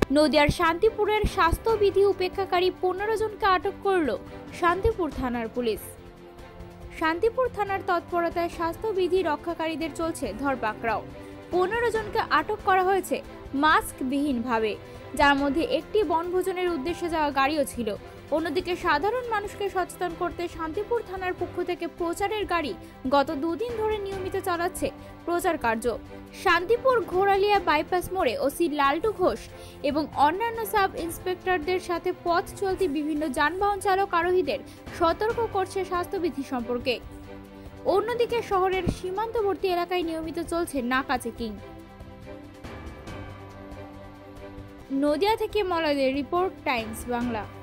নদিয়ার শান্তিপুরের স্বাস্থ্যবিধি উপেক্ষাকারী 15 জনকে আটক করল শান্তিপুর থানার পুলিশ। শান্তিপুর থানার তৎপরতায় স্বাস্থ্যবিধি রক্ষাকারীদের চলছে ধরপাকড়াও। 15 জনকে আটক করা হয়েছে মাস্কবিহীনভাবে, যার মধ্যে একটি বনভোজনের উদ্দেশ্যে যাওয়া গাড়িও ছিল। অন্যদিকে সাধারণ মানুষকে সচেতন করতে শান্তিপুর থানার পক্ষ থেকে প্রচারের গাড়ি গত দুদিন ধরে নিয়মিত চালাচ্ছে প্রচার কার্য। শান্তিপুর ঘোড়ালিয়া বাইপাস মোড়ে ওসি লালটু ঘোষ এবং অন্যান্য সাব ইন্সপেক্টরদের সাথে পথ চলতি বিভিন্ন যানবাহন চালক আরোহীদের সতর্ক করছে স্বাস্থ্যবিধি সম্পর্কে। অন্যদিকে শহরের সীমান্তবর্তী এলাকায় নিয়মিত চলছে নাকা চেকিং। নদিয়া থেকে মলয়ের রিপোর্ট, টাইমস বাংলা।